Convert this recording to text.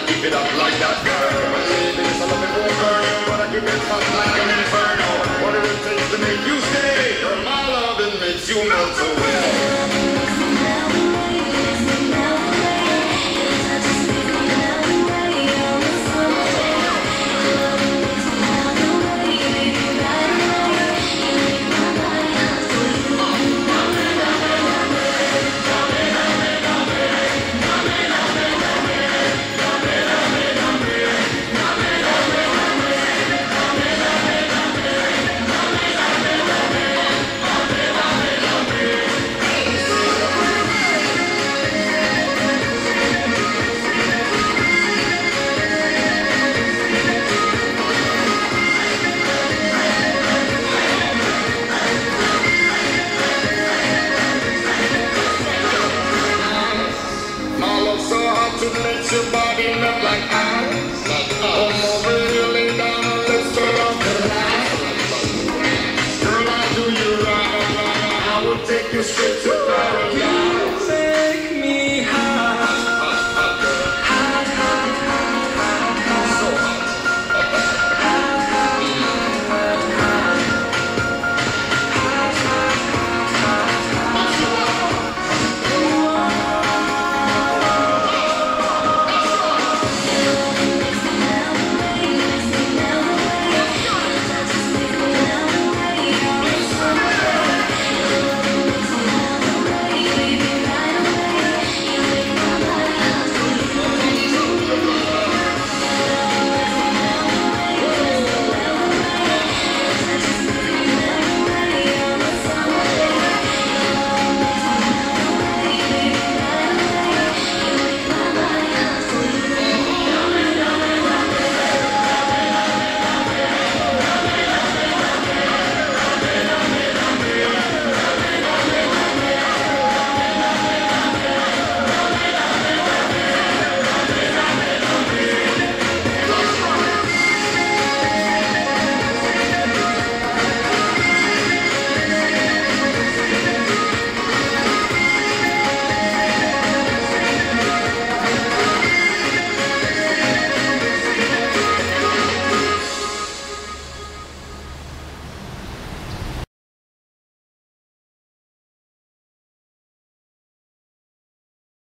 keep it up like that, girl. Baby, this love it won't burn you, but I keep it hot like an inferno. What it takes to make you stay, girl, my loving makes you melt away.